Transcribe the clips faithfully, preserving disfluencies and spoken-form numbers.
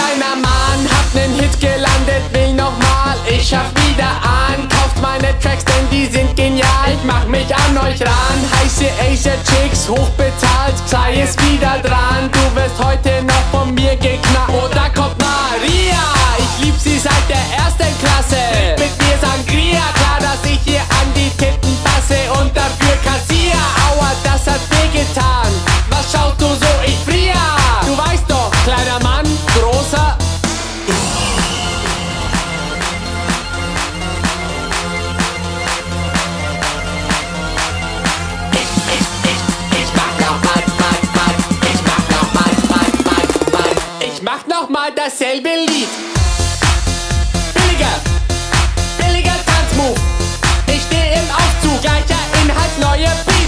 kleiner Mann, hab nen Hit gelandet, will nochmal. Ich schaff wieder an, kauft meine Tracks, denn die sind genial. Ich mach mich an euch ran, heiße Asia Chicks, hochbezahlt, sei es wieder dran. Du wirst heute noch von mir geknackt. Oh, da kommt Maria, ich lieb sie seit der ersten Klasse. Mit mir Sangria, klar, dass ich ihr an die Titten passe und dafür kassier. Aua, das hat wehgetan. Was schaust du so, ich frier? Du weißt doch, kleiner Mann, großer. Ich mach nochmal dasselbe Lied. Billiger, billiger Tanzmove. Ich steh im Aufzug, gleicher Inhalt, neuer Beat.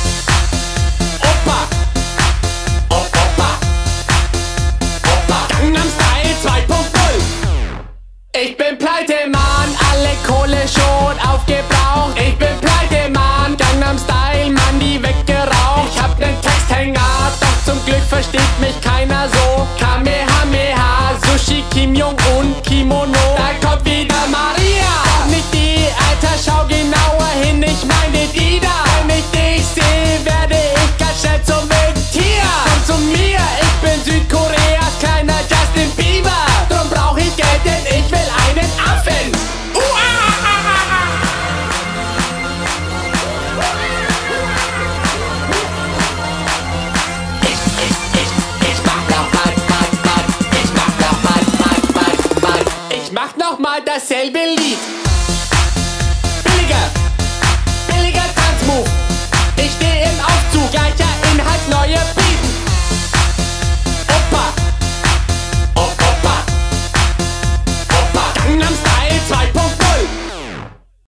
Opa, Op Opa, Opa, Gangnam Style zwei Punkt null. Ich bin pleite, Mann, alle Kohle schon aufgebraucht. Ich bin pleite, Mann, Gangnam Style, Mann, die weggeraucht. Ich hab nen Texthänger, doch zum Glück versteht mich keiner so. Kamehameha, Sushi, Kim Jong-un, Kimono. Da kommt wieder Maria, doch nicht die, Alter, schau genauer hin, ich meine die da. Wenn ich dich seh, werde ich ganz schnell zum wilden Tier. Komm zu mir, ich bin Südkoreas kleiner Justin Bieber. Drum brauch ich Geld, denn ich will einen Affen. Ich mach nochmal dasselbe Lied.